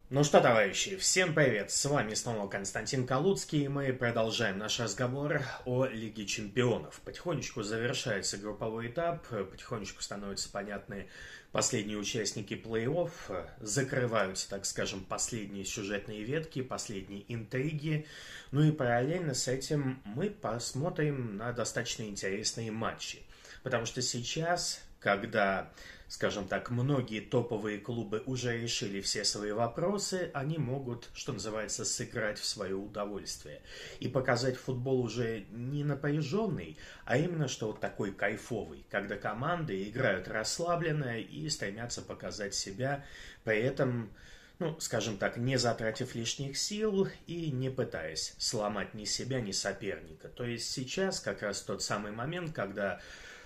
Ну что, товарищи, всем привет! С вами снова Константин Калуцкий, и мы продолжаем наш разговор о Лиге Чемпионов. Потихонечку завершается групповой этап, потихонечку становятся понятны последние участники плей-офф, закрываются, так скажем, последние сюжетные ветки, последние интриги. Ну и параллельно с этим мы посмотрим на достаточно интересные матчи. Потому что сейчас, когда, скажем так, многие топовые клубы уже решили все свои вопросы, они могут, что называется, сыграть в свое удовольствие. И показать футбол уже не напряженный, а именно что вот такой кайфовый, когда команды играют расслабленно и стремятся показать себя, при этом, ну, скажем так, не затратив лишних сил и не пытаясь сломать ни себя, ни соперника. То есть сейчас как раз тот самый момент, когда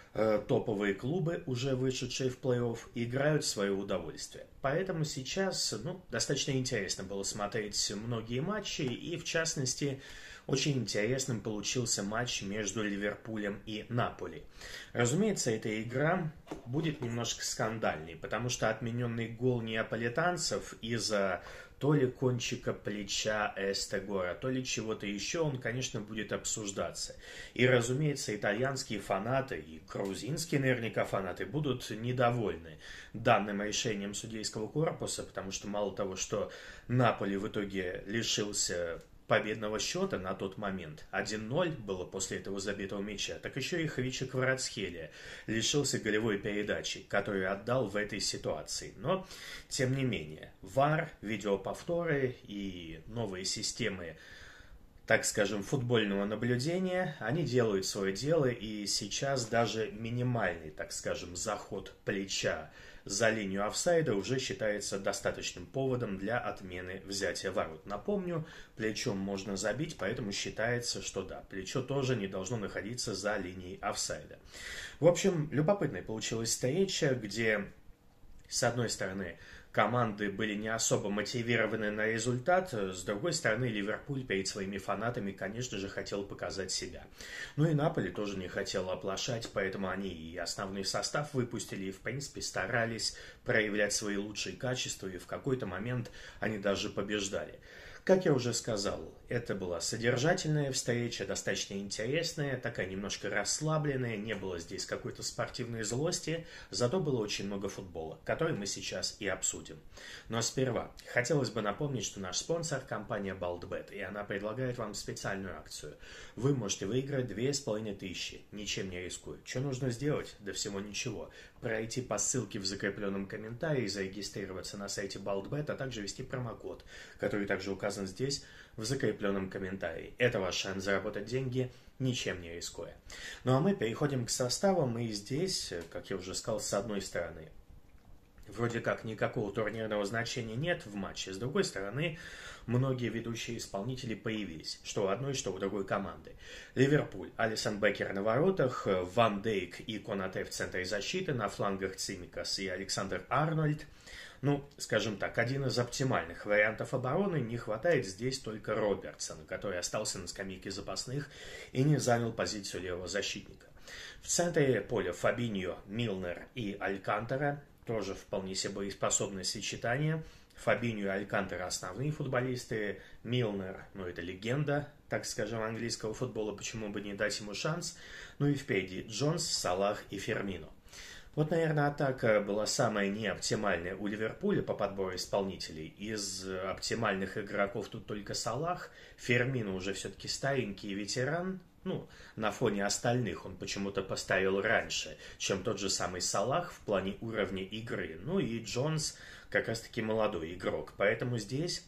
топовые клубы, уже вышедшие в плей-офф, играют в свое удовольствие. Поэтому сейчас достаточно интересно было смотреть многие матчи, и в частности очень интересным получился матч между Ливерпулем и Наполи. Разумеется, эта игра будет немножко скандальной, потому что отмененный гол неаполитанцев из-за то ли кончика плеча Эстегора, то ли чего-то еще, он, конечно, будет обсуждаться. И, разумеется, итальянские фанаты и грузинские наверняка фанаты будут недовольны данным решением судейского корпуса, потому что мало того, что Наполи в итоге лишился победного счета на тот момент, 1-0 было после этого забитого мяча, так еще и Хвича Кварацхелия лишился голевой передачи, которую отдал в этой ситуации. Но, тем не менее, ВАР, видеоповторы и новые системы, так скажем, футбольного наблюдения, они делают свое дело, и сейчас даже минимальный, так скажем, заход плеча за линию офсайда уже считается достаточным поводом для отмены взятия ворот. Напомню, плечом можно забить, поэтому считается, что да, плечо тоже не должно находиться за линией офсайда. В общем, любопытной получилась встреча, где, с одной стороны, команды были не особо мотивированы на результат. С другой стороны, Ливерпуль перед своими фанатами, конечно же, хотел показать себя. Ну и Наполи тоже не хотел оплошать, поэтому они и основной состав выпустили, и, в принципе, старались проявлять свои лучшие качества, и в какой-то момент они даже побеждали. Как я уже сказал, это была содержательная встреча, достаточно интересная, такая немножко расслабленная, не было здесь какой-то спортивной злости, зато было очень много футбола, который мы сейчас и обсудим. Но сперва хотелось бы напомнить, что наш спонсор – компания BaldBet, и она предлагает вам специальную акцию. Вы можете выиграть 2500, ничем не рискуя. Что нужно сделать? Да всего ничего. Пройти по ссылке в закрепленном комментарии, зарегистрироваться на сайте BaldBet, а также ввести промокод, который также указан здесь в закрепленном комментарии. Это ваш шанс заработать деньги, ничем не рискуя. Ну а мы переходим к составам, и здесь, как я уже сказал, с одной стороны, вроде как никакого турнирного значения нет в матче, с другой стороны, многие ведущие исполнители появились, что у одной, что у другой команды. Ливерпуль, Алисон Беккер на воротах, Ван Дейк и Конате в центре защиты, на флангах Цимикас и Александр Арнольд. Ну, скажем так, один из оптимальных вариантов обороны, не хватает здесь только Робертсона, который остался на скамейке запасных и не занял позицию левого защитника. В центре поля Фабиньо, Милнер и Алькантара, тоже вполне себе боеспособное сочетание. Фабиньо и Алькантара основные футболисты, Милнер, ну это легенда, так скажем, английского футбола, почему бы не дать ему шанс. Ну и впереди Джонс, Салах и Фермино. Вот, наверное, атака была самая неоптимальная у Ливерпуля по подбору исполнителей. Из оптимальных игроков тут только Салах. Фермино уже все-таки старенький ветеран. Ну, на фоне остальных он почему-то поставил раньше, чем тот же самый Салах в плане уровня игры. Ну и Джонс как раз-таки молодой игрок. Поэтому здесь,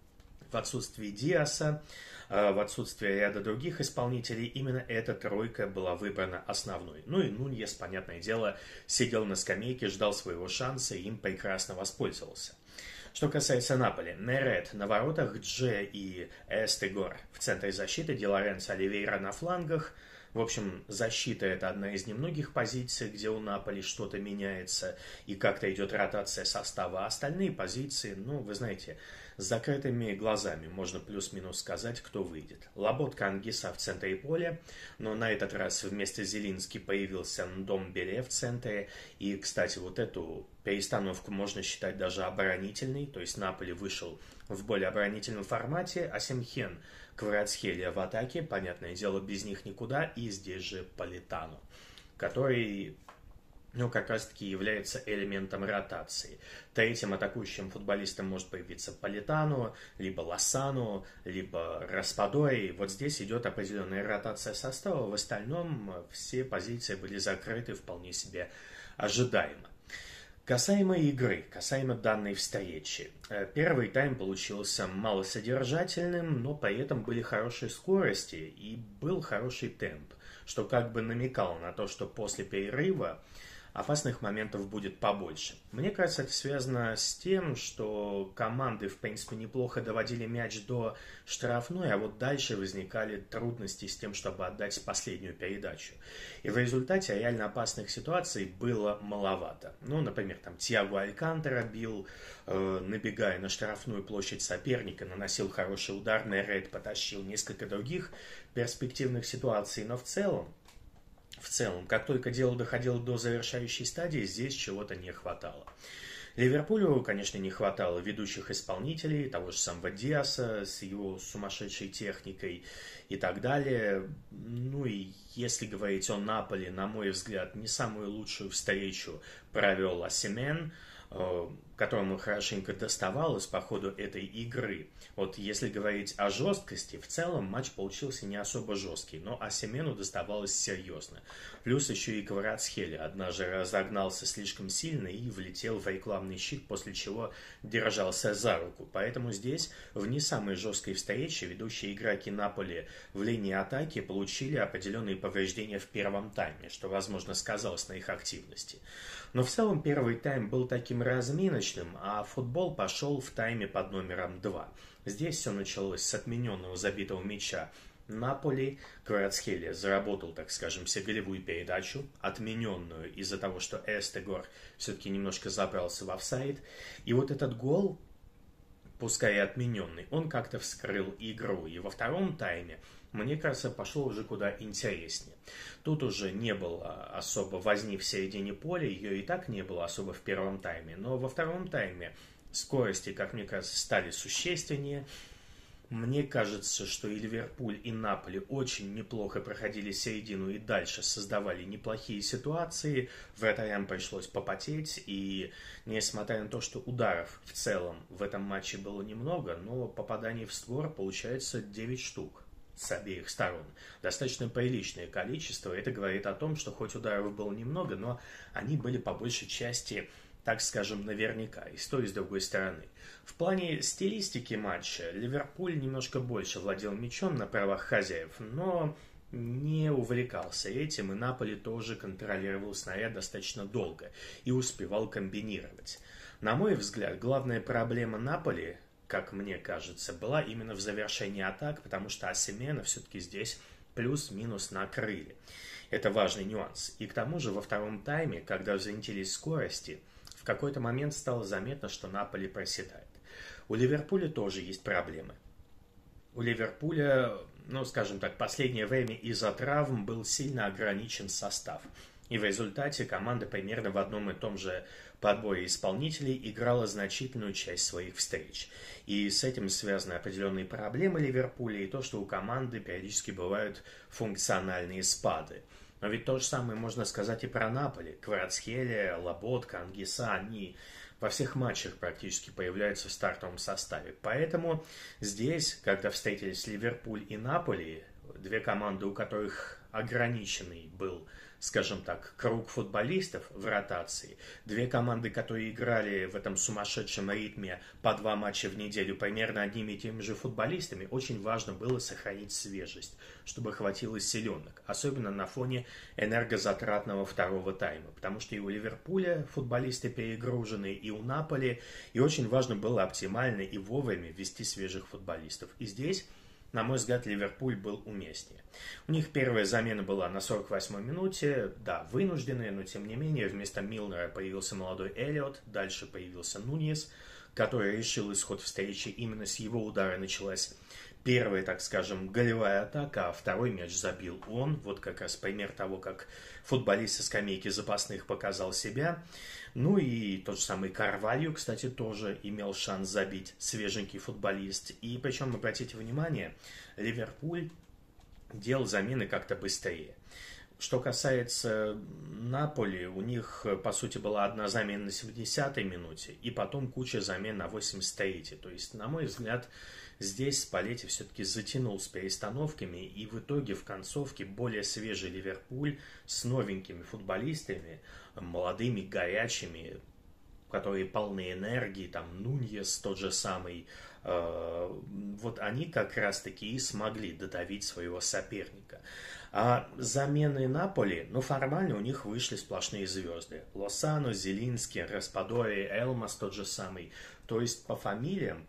в отсутствии Диаса, в отсутствие ряда других исполнителей, именно эта тройка была выбрана основной. Ну и Нуньес, понятное дело, сидел на скамейке, ждал своего шанса и им прекрасно воспользовался. Что касается Наполи, Нерет на воротах, Дже и Эстегор в центре защиты, Ди Лоренцо, Оливейра на флангах. В общем, защита – это одна из немногих позиций, где у Наполи что-то меняется и как-то идет ротация состава. А остальные позиции, ну, вы знаете, с закрытыми глазами можно плюс-минус сказать, кто выйдет. Лоботка, Ангиса в центре поля, но на этот раз вместо Зелински появился Ндомбеле в центре. И, кстати, вот эту перестановку можно считать даже оборонительной, то есть Наполи вышел в более оборонительном формате, а Семхен, Кварацхелия в атаке, понятное дело, без них никуда, и здесь же Политано, который, как раз-таки является элементом ротации. Третьим атакующим футболистом может появиться Политано, либо Лосано, либо Распадори. Вот здесь идет определенная ротация состава, в остальном все позиции были закрыты вполне себе ожидаемо. Касаемо игры, касаемо данной встречи. Первый тайм получился малосодержательным, но при этом были хорошие скорости и был хороший темп, что как бы намекало на то, что после перерыва опасных моментов будет побольше. Мне кажется, это связано с тем, что команды, в принципе, неплохо доводили мяч до штрафной, а вот дальше возникали трудности с тем, чтобы отдать последнюю передачу. И в результате реально опасных ситуаций было маловато. Например, Тиаго Алькантара бил, набегая на штрафную площадь соперника, наносил хороший удар, Нерет потащил несколько других перспективных ситуаций, но в целом, как только дело доходило до завершающей стадии, здесь чего-то не хватало. Ливерпулю, конечно, не хватало ведущих исполнителей, того же самого Диаса с его сумасшедшей техникой и так далее. И если говорить о Наполи, на мой взгляд, не самую лучшую встречу провел Осимен, которому хорошенько доставалось по ходу этой игры. Вот если говорить о жесткости, в целом матч получился не особо жесткий, но Осимену доставалось серьезно. Плюс еще и Кварацхелия однажды разогнался слишком сильно и влетел в рекламный щит, после чего держался за руку. Поэтому здесь, в не самой жесткой встрече, ведущие игроки Наполи в линии атаки получили определенные повреждения в первом тайме, что, возможно, сказалось на их активности. Но в целом первый тайм был таким разминочным, а футбол пошел в тайме под номером 2. Здесь все началось с отмененного забитого мяча Наполи. Кварацхелия заработал, так скажем, себе голевую передачу, отмененную из-за того, что Эстегор все-таки немножко забрался в офсайд. И вот этот гол, пускай и отмененный, он как-то вскрыл игру. И во втором тайме, мне кажется, пошел уже куда интереснее. Тут уже не было особо возни в середине поля, ее и так не было особо в первом тайме. Но во втором тайме скорости, как мне кажется, стали существеннее. Мне кажется, что и Ливерпуль, и Наполи очень неплохо проходили середину и дальше создавали неплохие ситуации. Вратарям пришлось попотеть, и несмотря на то, что ударов в целом в этом матче было немного, но попаданий в створ получается 9 штук с обеих сторон. Достаточно приличное количество. Это говорит о том, что хоть ударов было немного, но они были по большей части, так скажем, наверняка, и с той, и с другой стороны. В плане стилистики матча Ливерпуль немножко больше владел мячом на правах хозяев, но не увлекался этим, и Наполи тоже контролировал снаряд достаточно долго и успевал комбинировать. На мой взгляд, главная проблема Наполи, как мне кажется, была именно в завершении атак, потому что Осимена все-таки здесь плюс-минус накрыли. Это важный нюанс. И к тому же во втором тайме, когда взвинтились скорости, в какой-то момент стало заметно, что Наполи проседает. У Ливерпуля тоже есть проблемы. У Ливерпуля, скажем так, последнее время из-за травм был сильно ограничен состав. И в результате команда примерно в одном и том же подборе исполнителей играла значительную часть своих встреч. И с этим связаны определенные проблемы Ливерпуля и то, что у команды периодически бывают функциональные спады. Но ведь то же самое можно сказать и про Наполи. Кварацхелия, Лоботка, Ангиса, они во всех матчах практически появляются в стартовом составе. Поэтому здесь, когда встретились Ливерпуль и Наполи, две команды, у которых ограниченный был, скажем так, круг футболистов в ротации, две команды, которые играли в этом сумасшедшем ритме по 2 матча в неделю примерно одними и теми же футболистами, очень важно было сохранить свежесть, чтобы хватило силенок, особенно на фоне энергозатратного второго тайма, потому что и у Ливерпуля футболисты перегружены, и у Наполи, и очень важно было оптимально и вовремя ввести свежих футболистов. И здесь, на мой взгляд, Ливерпуль был уместнее. У них первая замена была на 48-й минуте, да, вынужденная, но тем не менее вместо Милнера появился молодой Эллиот, дальше появился Нуньес, который решил исход встречи. Именно с его удара началась первая, так скажем, голевая атака, а второй мяч забил он. Вот как раз пример того, как футболист со скамейки запасных показал себя. Ну и тот же самый Карвальо, кстати, тоже имел шанс забить, свеженький футболист. И причем, обратите внимание, Ливерпуль делал замены как-то быстрее. Что касается Наполи, у них, по сути, была одна замена на 70-й минуте, и потом куча замен на 83-й. То есть, на мой взгляд, здесь Спалетти все-таки затянул с перестановками, и в итоге в концовке более свежий Ливерпуль с новенькими футболистами, молодыми, горячими, которые полны энергии, там Нуньес тот же самый, вот они как раз-таки и смогли додавить своего соперника. А замены Наполи, формально у них вышли сплошные звезды. Лосано, Зелинский, Распадори, Элмас тот же самый. То есть по фамилиям,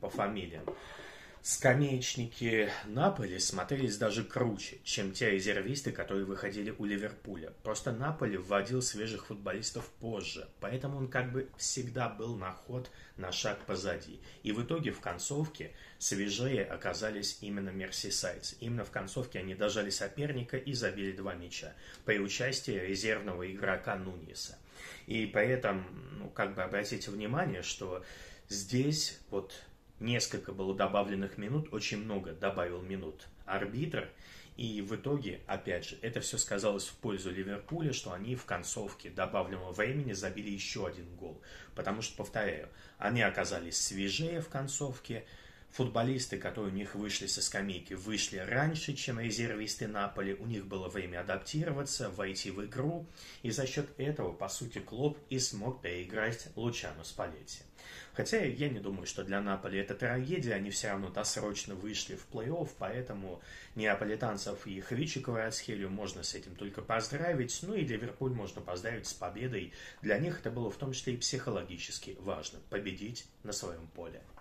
скамеечники Наполи смотрелись даже круче, чем те резервисты, которые выходили у Ливерпуля. Просто Наполи вводил свежих футболистов позже, поэтому он как бы всегда был на ход, на шаг позади. И в итоге в концовке свежее оказались именно мерсисайдцы. Именно в концовке они дожали соперника и забили 2 мяча при участии резервного игрока Нуньеса. И при этом, обратите внимание, что здесь несколько было добавленных минут, очень много добавил минут арбитр, и в итоге, опять же, это все сказалось в пользу Ливерпуля, что они в концовке добавленного времени забили еще один гол. Потому что, повторяю, они оказались свежее в концовке, футболисты, которые у них вышли со скамейки, вышли раньше, чем резервисты Наполи, у них было время адаптироваться, войти в игру, и за счет этого, по сути, Клоп и смог переиграть Лучано Спалетти. Хотя я не думаю, что для Наполи это трагедия, они все равно досрочно вышли в плей-офф, поэтому неаполитанцев и Хвичи Кварацхелию можно с этим только поздравить, и Ливерпуль можно поздравить с победой. Для них это было в том числе и психологически важно – победить на своем поле.